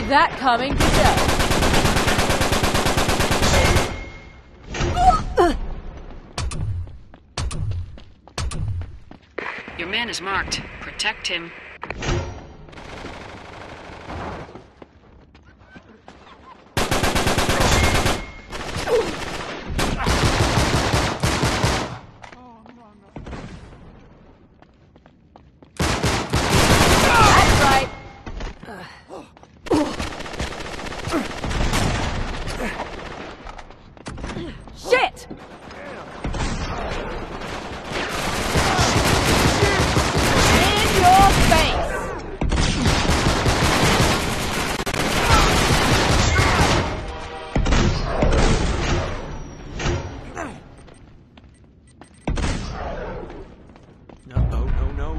that coming, did ya? Your man is marked. Protect him. That's right. Shit! In your face! No.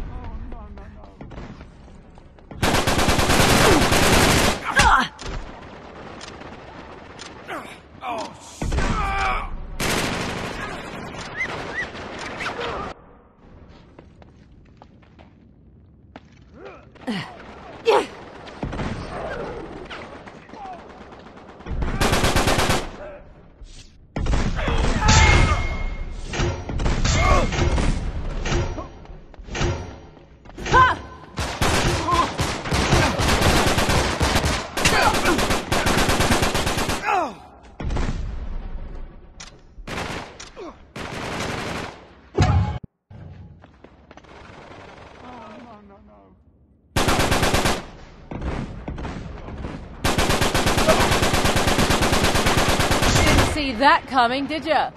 Didn't see that coming, did ya?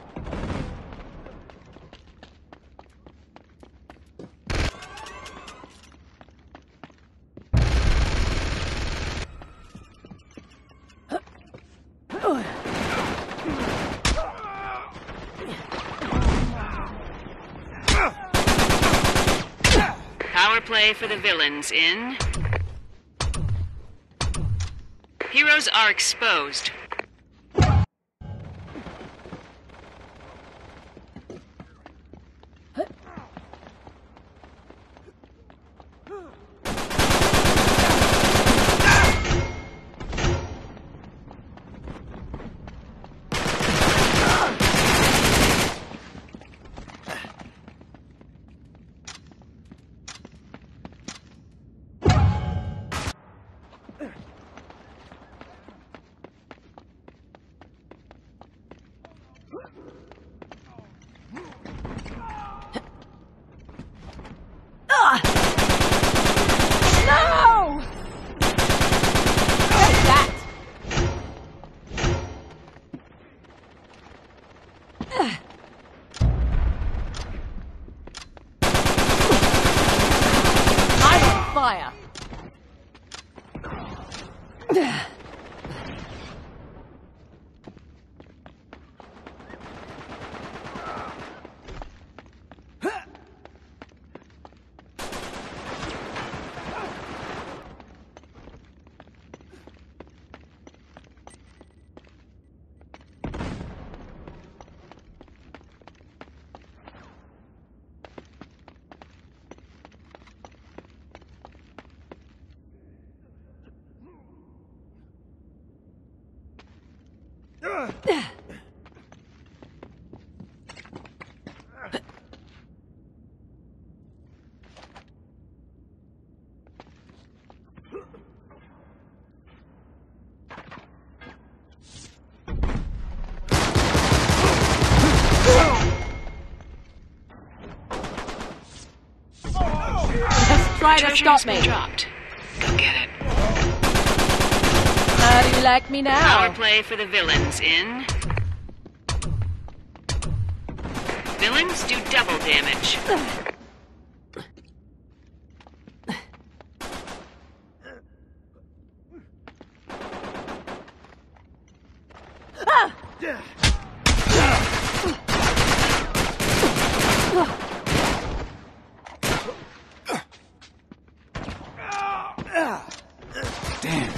Power play for the villains in... Heroes are exposed. No! Take that! I'm on fire! Just try to stop me. Dropped. Go get it. How do you like me now? Power play for the villains in... Villains do double damage. Damn.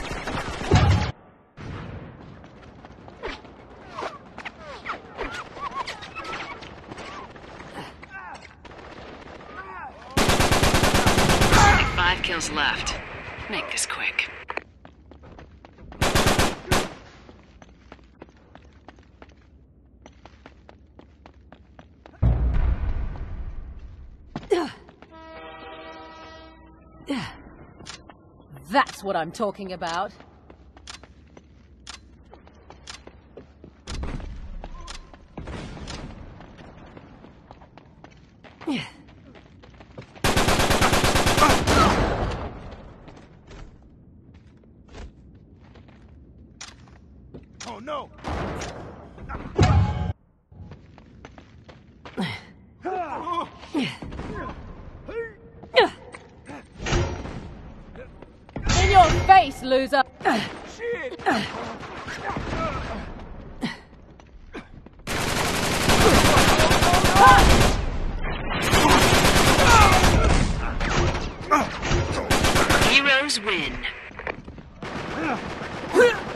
5 kills left. Make this quick. That's what I'm talking about. Oh no! In your face, loser! Shit! Heroes win.